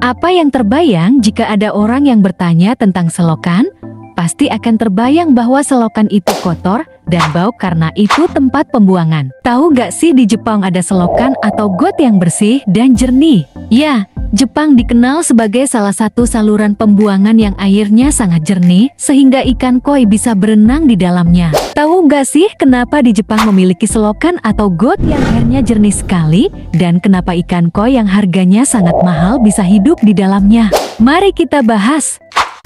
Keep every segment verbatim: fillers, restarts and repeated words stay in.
Apa yang terbayang jika ada orang yang bertanya tentang selokan? Pasti akan terbayang bahwa selokan itu kotor dan bau karena itu tempat pembuangan. Tahu gak sih di Jepang ada selokan atau got yang bersih dan jernih? Ya, Jepang dikenal sebagai salah satu saluran pembuangan yang airnya sangat jernih sehingga ikan koi bisa berenang di dalamnya. Tahu gak sih kenapa di Jepang memiliki selokan atau got yang airnya jernih sekali dan kenapa ikan koi yang harganya sangat mahal bisa hidup di dalamnya? Mari kita bahas.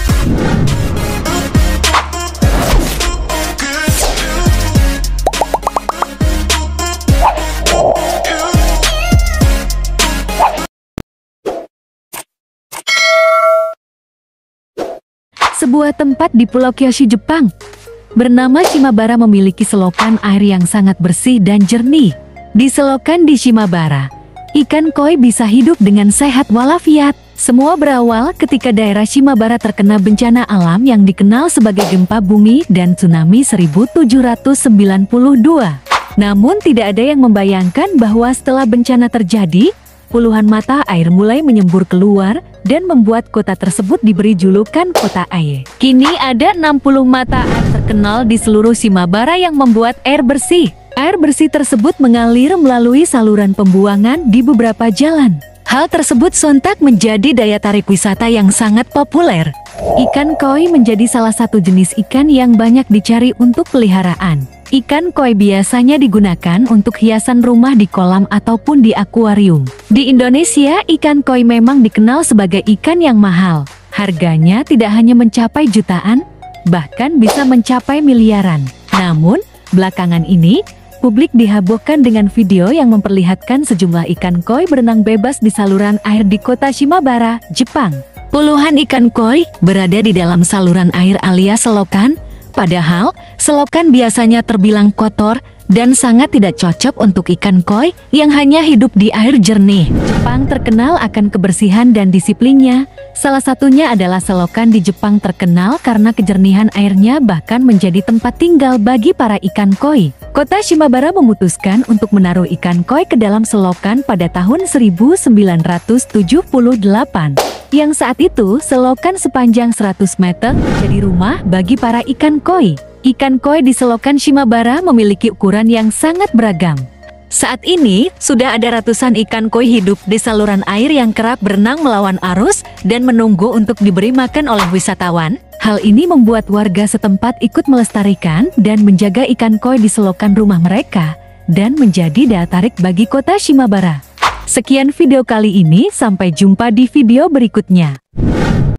Sebuah tempat di Pulau Kyushu, Jepang, bernama Shimabara memiliki selokan air yang sangat bersih dan jernih. Di selokan di Shimabara, ikan koi bisa hidup dengan sehat walafiat. Semua berawal ketika daerah Shimabara terkena bencana alam yang dikenal sebagai gempa bumi dan tsunami seribu tujuh ratus sembilan puluh dua. Namun tidak ada yang membayangkan bahwa setelah bencana terjadi, puluhan mata air mulai menyembur keluar dan membuat kota tersebut diberi julukan Kota Air. Kini ada enam puluh mata air terkenal di seluruh Shimabara yang membuat air bersih. Air bersih tersebut mengalir melalui saluran pembuangan di beberapa jalan. Hal tersebut sontak menjadi daya tarik wisata yang sangat populer. Ikan koi menjadi salah satu jenis ikan yang banyak dicari untuk peliharaan. Ikan koi biasanya digunakan untuk hiasan rumah di kolam ataupun di akuarium. Di Indonesia, ikan koi memang dikenal sebagai ikan yang mahal. Harganya tidak hanya mencapai jutaan, bahkan bisa mencapai miliaran. Namun, belakangan ini, publik dihabohkan dengan video yang memperlihatkan sejumlah ikan koi berenang bebas di saluran air di kota Shimabara, Jepang. Puluhan ikan koi berada di dalam saluran air alias selokan. Padahal, selokan biasanya terbilang kotor dan sangat tidak cocok untuk ikan koi yang hanya hidup di air jernih. Jepang terkenal akan kebersihan dan disiplinnya. Salah satunya adalah selokan di Jepang terkenal karena kejernihan airnya bahkan menjadi tempat tinggal bagi para ikan koi. Kota Shimabara memutuskan untuk menaruh ikan koi ke dalam selokan pada tahun seribu sembilan ratus tujuh puluh delapan. Yang saat itu selokan sepanjang seratus meter menjadi rumah bagi para ikan koi. Ikan koi di selokan Shimabara memiliki ukuran yang sangat beragam. Saat ini, sudah ada ratusan ikan koi hidup di saluran air yang kerap berenang melawan arus dan menunggu untuk diberi makan oleh wisatawan. Hal ini membuat warga setempat ikut melestarikan dan menjaga ikan koi di selokan rumah mereka dan menjadi daya tarik bagi kota Shimabara. Sekian video kali ini, sampai jumpa di video berikutnya.